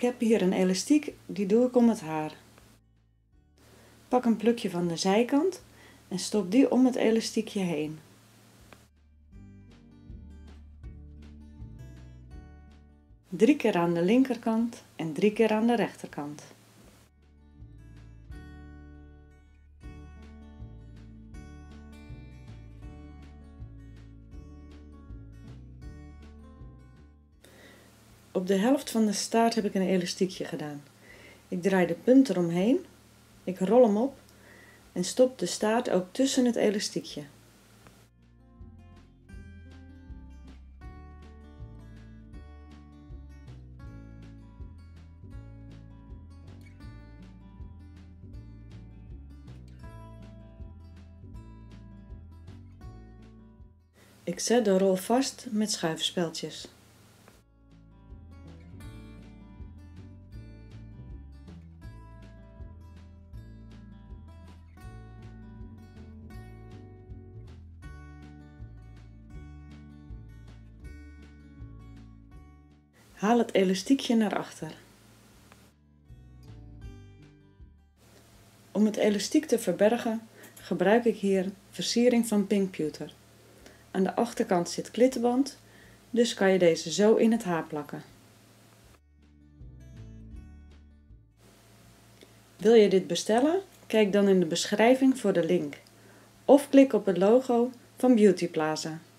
heb hier een elastiek, die doe ik om het haar. Pak een plukje van de zijkant en stop die om het elastiekje heen. Drie keer aan de linkerkant en 3 keer aan de rechterkant. Op de helft van de staart heb ik een elastiekje gedaan. Ik draai de punt eromheen, ik rol hem op en stop de staart ook tussen het elastiekje. Ik zet de rol vast met schuifspeltjes. Haal het elastiekje naar achter. Om het elastiek te verbergen gebruik ik hier versiering van pink pewter. Aan de achterkant zit klittenband, dus kan je deze zo in het haar plakken. Wil je dit bestellen? Kijk dan in de beschrijving voor de link. Of klik op het logo van Beauty Plaza.